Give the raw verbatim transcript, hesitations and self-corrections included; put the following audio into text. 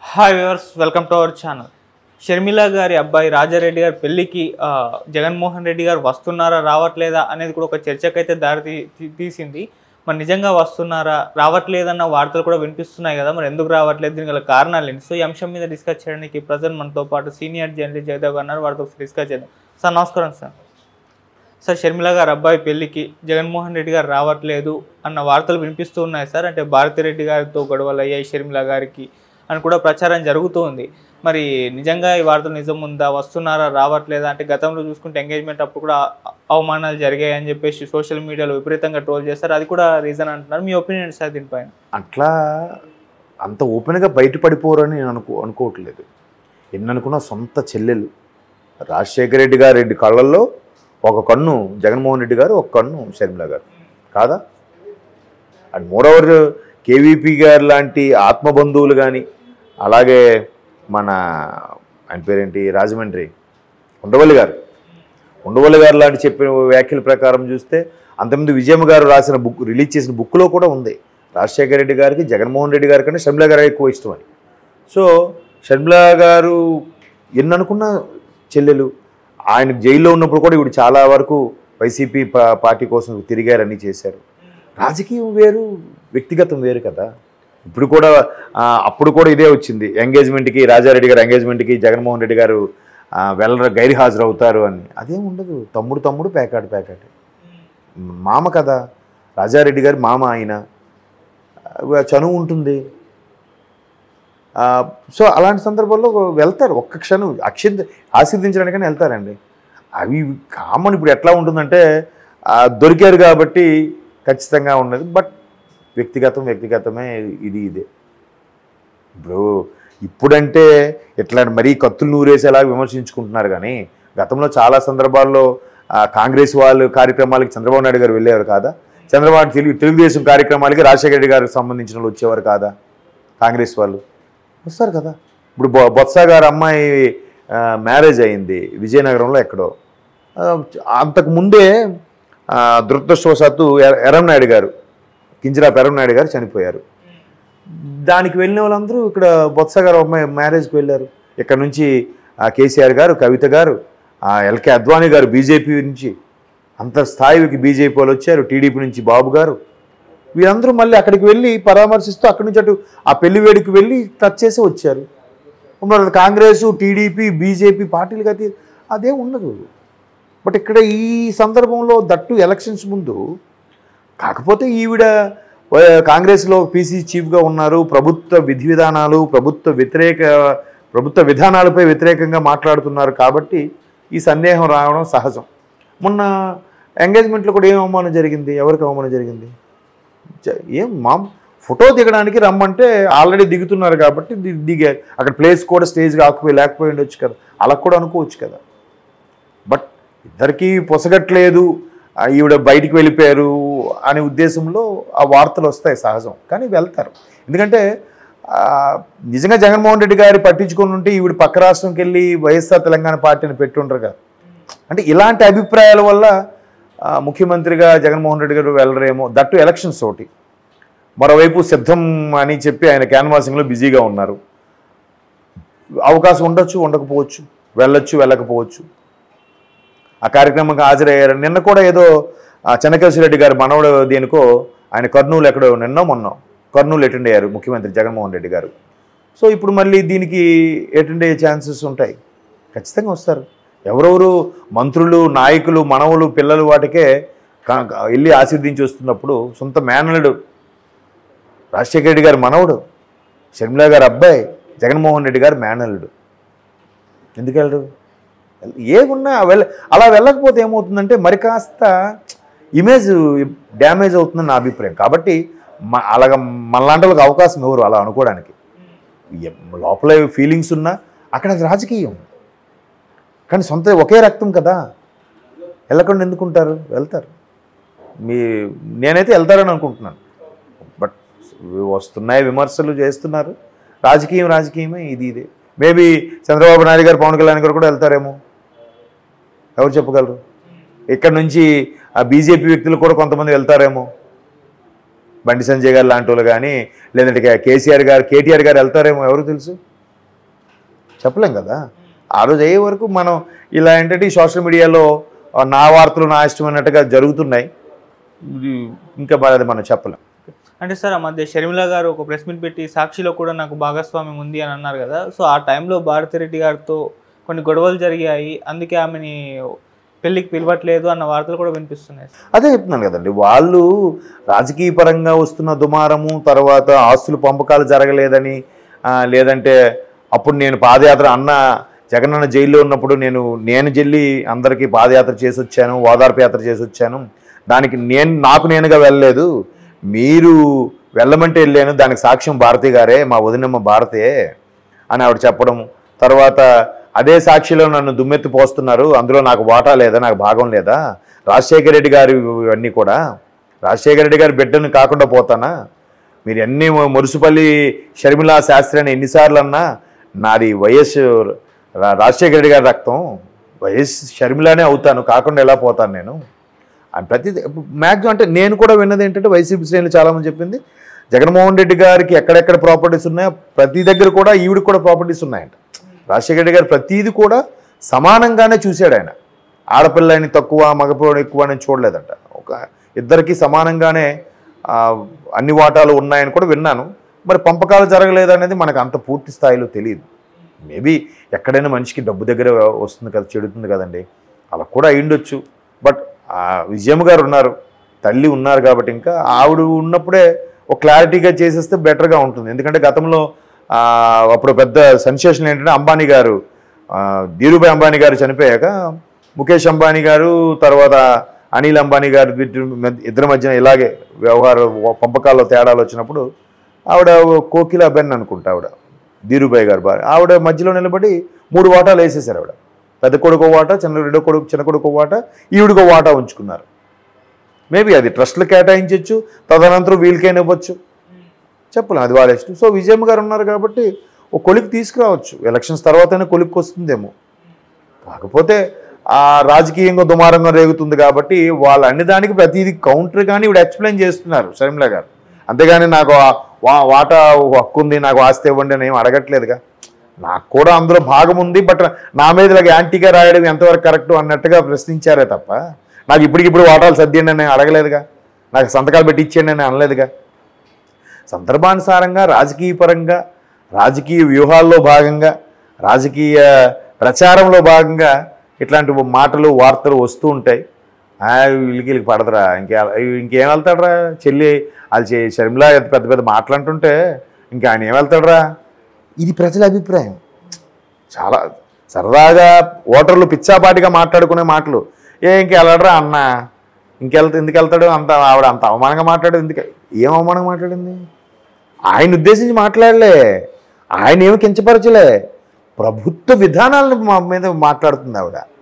Hi viewers, welcome to our channel. Sharmila గారి అబ్బాయి రాజారెడ్డి గారి పెళ్లికి జగన్మోహన్ రెడ్డి గారు వస్తున్నారా రావట్లేదా అనేది కూడా ఒక చర్చకైతే దారి తీసింది. మరి నిజంగా వస్తున్నారా రావట్లేదన్న వార్తలు కూడా వినిపిస్తున్నాయి కదా, మరి ఎందుకు రావట్లేదు, దీనికి గల కారణాలు ఏంటి? సో ఈ అంశం మీద డిస్కస్ చేయడానికి ప్రజెంట్ మనతో పాటు సీనియర్ జర్నలిస్ట్ జగదేవ్ గారు ఉన్నారు. వారితో డిస్కస్ చేద్దాం. సార్ నమస్కారం. సార్ సార్ షర్మిల గారి అబ్బాయి పెళ్లికి జగన్మోహన్ రెడ్డి గారు రావట్లేదు అన్న వార్తలు వినిపిస్తూ ఉన్నాయి సార్. అంటే భారతిరెడ్డి గారితో గొడవలు అయ్యాయి షర్మిల గారికి అని కూడా ప్రచారం జరుగుతూ ఉంది. మరి నిజంగా ఈ వార్తలు నిజం ఉందా, వస్తున్నారా రావట్లేదా? అంటే గతంలో చూసుకుంటే ఎంగేజ్మెంట్ అప్పుడు కూడా అవమానాలు జరిగాయి అని చెప్పేసి సోషల్ మీడియాలో విపరీతంగా ట్రోల్ చేస్తారు. అది కూడా రీజన్ అంటున్నారు. మీ ఒపీనియన్ సార్ దీనిపైన? అట్లా అంత ఓపెన్గా బయటపడిపోరని నేను అనుకో అనుకోవట్లేదు. ఎన్ననుకున్నా సొంత చెల్లెలు రాజశేఖర రెడ్డి గారి రెడ్డి కళ్ళల్లో ఒక కన్ను జగన్మోహన్ రెడ్డి గారు, ఒక కన్ను షర్మిల గారు కాదా? అండ్ మోరోవర్ కేవీపీ గారు లాంటి ఆత్మబంధువులు కానీ, అలాగే మన ఆయన పేరేంటి రాజమండ్రి ఉండవల్లి గారు ఉండవల్లి గారు లాంటి చెప్పిన వ్యాఖ్యల ప్రకారం చూస్తే అంతకుముందు విజయమ్మ గారు రాసిన బుక్ రిలీజ్ చేసిన బుక్లో కూడా ఉంది రాజశేఖర రెడ్డి గారికి జగన్మోహన్ రెడ్డి గారి కంటే షర్మిల గారు ఎక్కువ ఇష్టం అని. సో షర్మిల గారు ఎన్ననుకున్న చెల్లెలు, ఆయన జైల్లో ఉన్నప్పుడు కూడా ఇవి చాలా వరకు వైసీపీ పార్టీ కోసం తిరిగారని చేశారు. రాజకీయం వేరు, వ్యక్తిగతం వేరు కదా. ఇప్పుడు కూడా అప్పుడు కూడా ఇదే వచ్చింది, ఎంగేజ్మెంట్కి రాజారెడ్డి గారు ఎంగేజ్మెంట్కి జగన్మోహన్ రెడ్డి గారు వెళ్ళ గైర్ హాజరు అవుతారు అని. అదేం ఉండదు. తమ్ముడు తమ్ముడు పేకాడు పేకాడు మామ కదా. రాజారెడ్డి గారు మామ, ఆయన చనువు ఉంటుంది. సో అలాంటి సందర్భాల్లో వెళ్తారు. ఒక్క క్షణం అక్షింత ఆశీర్దించడానికని వెళ్తారండి. అవి కామన్. ఇప్పుడు ఎట్లా ఉంటుందంటే దొరికారు కాబట్టి ఖచ్చితంగా ఉన్నది. బట్ వ్యక్తిగతం వ్యక్తిగతమే, ఇది ఇదే. ఇప్పుడు ఇప్పుడంటే ఎట్లా మరీ కత్తులు నూరేసేలా విమర్శించుకుంటున్నారు. కానీ గతంలో చాలా సందర్భాల్లో కాంగ్రెస్ వాళ్ళు కార్యక్రమాలకి చంద్రబాబు నాయుడు గారు వెళ్ళేవారు కాదా? చంద్రబాబు తెలుగు తెలుగుదేశం కార్యక్రమాలకి రాజశేఖర రెడ్డి గారికి సంబంధించిన వాళ్ళు వచ్చేవారు కాదా? కాంగ్రెస్ వాళ్ళు వస్తారు కదా. ఇప్పుడు బొ బొత్స గారు అమ్మాయి మ్యారేజ్ అయింది విజయనగరంలో ఎక్కడో. అంతకుముందే దురదృష్టవశాత్తు ఎర్రంనాయుడు గారు, కింజరాపు ఎర్రంనాయుడు గారు చనిపోయారు. దానికి వెళ్ళిన వాళ్ళందరూ ఇక్కడ బొత్స గారు అమ్మాయి మ్యారేజ్కి వెళ్ళారు. ఇక్కడ నుంచి కేసీఆర్ గారు, కవిత గారు, ఎల్కే అద్వానీ గారు బీజేపీ నుంచి అంతర్స్థాయికి బీజేపీ వాళ్ళు వచ్చారు. టీడీపీ నుంచి బాబు గారు, వీళ్ళందరూ మళ్ళీ అక్కడికి వెళ్ళి పరామర్శిస్తూ అక్కడి నుంచి అటు ఆ పెళ్లి వేడికి వెళ్ళి టచ్ చేసి వచ్చారు. మరి కాంగ్రెస్, టీడీపీ, బీజేపీ పార్టీలకి అయితే అదే ఉండదు. బట్ ఇక్కడ ఈ సందర్భంలో దట్టు ఎలక్షన్స్ ముందు, కాకపోతే ఈవిడ కాంగ్రెస్లో పీసీ చీఫ్గా ఉన్నారు. ప్రభుత్వ విధి విధానాలు, ప్రభుత్వ వ్యతిరేక ప్రభుత్వ విధానాలపై వ్యతిరేకంగా మాట్లాడుతున్నారు కాబట్టి ఈ సందేహం రావడం సహజం. మొన్న ఎంగేజ్మెంట్లో కూడా ఏం అవమానం జరిగింది? ఎవరికి అవమానం జరిగింది? ఏం మా ఫోటో దిగడానికి రమ్మంటే ఆల్రెడీ దిగుతున్నారు కాబట్టి దిగారు. అక్కడ ప్లేస్ కూడా స్టేజ్గా ఆకుపోయి లేకపోయి ఉండొచ్చు కదా, అలా కూడా అనుకోవచ్చు కదా. బట్ ఇద్దరికీ పొసగట్లేదు, ఈవిడ బయటికి వెళ్ళిపోయారు అనే ఉద్దేశంలో ఆ వార్తలు వస్తాయి, సహజం. కానీ వెళ్తారు. ఎందుకంటే నిజంగా జగన్మోహన్ రెడ్డి గారి పట్టించుకొని ఉంటే ఈవిడ పక్క రాష్ట్రంకి వెళ్ళి వైఎస్ఆర్ తెలంగాణ పార్టీని పెట్టుండ్రు కదా. అంటే ఇలాంటి అభిప్రాయాల వల్ల ముఖ్యమంత్రిగా జగన్మోహన్ రెడ్డి గారు వెళ్ళరేమో. దట్టు ఎలక్షన్స్ ఒకటి, మరోవైపు సిద్ధం అని చెప్పి ఆయన క్యాన్వాసింగ్లో బిజీగా ఉన్నారు. అవకాశం ఉండొచ్చు, ఉండకపోవచ్చు, వెళ్ళొచ్చు, వెళ్ళకపోవచ్చు. ఆ కార్యక్రమంకి హాజరయ్యారు. నిన్న కూడా ఏదో చెన్నకేశ్వరరెడ్డి గారు మనవడు దేనికో ఆయన కర్నూలు ఎక్కడో నిన్నో మొన్నో కర్నూలు అటెండ్ అయ్యారు ముఖ్యమంత్రి జగన్మోహన్ రెడ్డి గారు. సో ఇప్పుడు మళ్ళీ దీనికి అటెండ్ అయ్యే ఛాన్సెస్ ఉంటాయి. ఖచ్చితంగా వస్తారు. ఎవరెవరు మంత్రులు, నాయకులు, మనవలు, పిల్లలు వాటికే వెళ్ళి ఆశీర్దించి వస్తున్నప్పుడు సొంత మేనలుడు రాజశేఖర రెడ్డి గారు మనవడు, షర్మిల గారు అబ్బాయి, జగన్మోహన్ రెడ్డి గారు మేనలుడు, ఎందుకు వెళ్ళరు? ఏమున్నా వెళ్ళ అలా వెళ్ళకపోతే ఏమవుతుందంటే మరి కాస్త ఇమేజ్ డ్యామేజ్ అవుతుందని నా అభిప్రాయం. కాబట్టి మ అలాగ మనలాంటి వాళ్ళకి అవకాశం ఎవరు అలా అనుకోవడానికి? లోపల ఫీలింగ్స్ ఉన్నా అక్కడ అది రాజకీయం. కానీ సొంత ఒకే రక్తం కదా, వెళ్ళకుండా ఎందుకుంటారు? వెళ్తారు. మీ నేనైతే వెళ్తారని అనుకుంటున్నాను. బట్ వస్తున్నాయి, విమర్శలు చేస్తున్నారు. రాజకీయం రాజకీయమే, ఇది ఇదే. మేబీ చంద్రబాబు నాయుడు గారు, పవన్ కళ్యాణ్ గారు కూడా వెళ్తారేమో, ఎవరు చెప్పగలరు? ఇక్కడ నుంచి ఆ బీజేపీ వ్యక్తులు కూడా కొంతమంది వెళ్తారేమో. బండి సంజయ్ గారు లాంటి వాళ్ళు కానీ లేదంటే కేసీఆర్ గారు కేటీఆర్ గారు వెళ్తారేమో ఎవరు తెలుసు. చెప్పలేం కదా. ఆ రోజు అయ్యే వరకు మనం ఇలా ఏంటంటే ఈ సోషల్ మీడియాలో నా వార్తలు నా ఇష్టం అన్నట్టుగా జరుగుతున్నాయి. ఇంకా అది మనం చెప్పలేం. అంటే సార్ ఆ మధ్య షర్మిల గారు ఒక ప్రెస్ మీట్ పెట్టి సాక్షిలో కూడా నాకు భాగస్వామ్యం ఉంది అని అన్నారు కదా. సో ఆ టైంలో భారతిరెడ్డి గారితో కొన్ని గొడవలు జరిగాయి, అందుకే ఆమెని పెళ్ళికి పిలవట్లేదు అన్న వార్తలు కూడా వినిపిస్తున్నాయి. అదే చెప్తున్నాను కదండి, వాళ్ళు రాజకీయ పరంగా వస్తున్న దుమారము, తర్వాత ఆస్తులు పంపకాలు జరగలేదని, లేదంటే అప్పుడు నేను పాదయాత్ర అన్న జగనన్న జైల్లో ఉన్నప్పుడు నేను నేను చెల్లి అందరికీ పాదయాత్ర చేసి వచ్చాను, ఓదార్పు యాత్ర చేసి వచ్చాను, దానికి నేను నాకు నేనుగా వెళ్ళలేదు, మీరు వెళ్ళమంటే వెళ్ళాను, దానికి సాక్ష్యం భారతి గారే, మా వదినమ్మ భారతే అని ఆవిడ చెప్పడం. తర్వాత అదే సాక్షిలో నన్ను దుమ్మెత్తి పోస్తున్నారు, అందులో నాకు వాటా లేదా, నాకు భాగం లేదా, రాజశేఖర రెడ్డి గారు ఇవన్నీ కూడా రాజశేఖర రెడ్డి గారి బిడ్డను కాకుండా పోతానా, మీరు ఎన్ని మురుసుపల్లి షర్మిలా శాస్త్రి అని ఎన్నిసార్లు అన్నా నాది వైఎస్ రాజశేఖర రెడ్డి గారి రక్తం, వైఎస్ షర్మిలానే అవుతాను, కాకుండా ఎలా పోతాను నేను అని ప్రతి మ్యాక్సిమం. అంటే నేను కూడా విన్నది ఏంటంటే వైసీపీ శ్రేణులు చాలామంది చెప్పింది జగన్మోహన్ రెడ్డి గారికి ఎక్కడెక్కడ ప్రాపర్టీస్ ఉన్నాయో ప్రతి దగ్గర కూడా ఈవిడికి కూడా ప్రాపర్టీస్ ఉన్నాయంట. రాజశేఖర రెడ్డి గారు ప్రతిదీ కూడా సమానంగానే చూశాడు ఆయన, ఆడపిల్లని తక్కువ మగపిల్లని ఎక్కువ అని చూడలేదంట. ఒక ఇద్దరికి సమానంగానే అన్ని వాటాలు ఉన్నాయని కూడా విన్నాను. మరి పంపకాలు జరగలేదు అనేది మనకు అంత పూర్తి స్థాయిలో తెలియదు. మేబీ ఎక్కడైనా మనిషికి డబ్బు దగ్గర వస్తుంది కదా, చెడుతుంది కదండి, అలా కూడా అయ్యుండొచ్చు. బట్ విజయమ్మ గారు ఉన్నారు, తల్లి ఉన్నారు కాబట్టి ఇంకా ఆవిడ ఉన్నప్పుడే ఒక క్లారిటీగా చేసేస్తే బెటర్గా ఉంటుంది. ఎందుకంటే గతంలో అప్పుడు పెద్ద సెన్సేషన్ ఏంటంటే అంబానీ గారు, ధీరుభాయ్ అంబానీ గారు చనిపోయాక ముఖేష్ అంబానీ గారు తర్వాత అనిల్ అంబానీ గారు ఇద్దరి మధ్యన ఇలాగే వ్యవహార పంపకాల్లో తేడాలు వచ్చినప్పుడు ఆవిడ కోకిలాబెన్ అనుకుంటా, ఆవిడ ధీరుభాయ్ గారు భార్య, ఆవిడ మధ్యలో నిలబడి మూడు వాటాలు వేసేసారు. ఆవిడ పెద్ద కొడుకు వాటా, చిన్న రెండో కొడుకు చిన్న కొడుకు వాటా, ఈవిడికో వాటా ఉంచుకున్నారు. మేబీ అది ట్రస్ట్లు కేటాయించవచ్చు, తదనంతరం వీళ్ళకైనా ఇవ్వచ్చు, చెప్పలేం, అది వాళ్ళ ఇష్టం. సో విజయమ్మ గారు ఉన్నారు కాబట్టి ఒక కొలికి తీసుకురావచ్చు, ఎలక్షన్స్ తర్వాతనే కొలికి వస్తుందేమో. కాకపోతే ఆ రాజకీయంగా దుమారంగా రేగుతుంది కాబట్టి వాళ్ళు అన్ని దానికి ప్రతిదీ కౌంటర్ కానీ ఇవిడ ఎక్స్ప్లెయిన్ చేస్తున్నారు షర్మిల గారు. అంతేగాని నాకు వాటా హక్కు ఉంది, నాకు ఆస్తి ఇవ్వండి అని ఏం అడగట్లేదుగా. నాకు కూడా అందులో భాగం ఉంది, బట్ నా మీద ఇలాగ యాంటీగా రాయడం ఎంతవరకు కరెక్టు అన్నట్టుగా ప్రశ్నించారే తప్ప నాకు ఇప్పటికిప్పుడు వాటాలు సర్దియండి అని అడగలేదుగా, నాకు సంతకాలు పెట్టి ఇచ్చేయండి అని అనలేదుగా. సందర్భానుసారంగా రాజకీయ పరంగా రాజకీయ వ్యూహాల్లో భాగంగా రాజకీయ ప్రచారంలో భాగంగా ఇట్లాంటి మాటలు వార్తలు వస్తూ ఉంటాయి. వీళ్ళకి వీళ్ళకి పడదురా, ఇంకే ఇంకేం వెళ్తాడరా చెల్లి, అది షర్మిల పెద్ద పెద్ద మాటలంటుంటే ఇంకా ఆయన ఏం వెళ్తాడరా. ఇది ప్రజల అభిప్రాయం. చాలా సరదాగా ఓటర్లు పిచ్చాపాటిగా మాట్లాడుకునే మాటలు. ఏ ఇంక వెళ్ళడరా అన్న, ఇంకెళ్తా ఎందుకు వెళ్తాడు, అంత ఆవిడ అంత అవమానంగా మాట్లాడేది ఎందుకు, ఏం అవమానంగా మాట్లాడింది, ఆయన ఉద్దేశించి మాట్లాడలే, ఆయన ఏమి కించపరచలే, ప్రభుత్వ విధానాలను మా మీద మాట్లాడుతుంది ఆవిడ.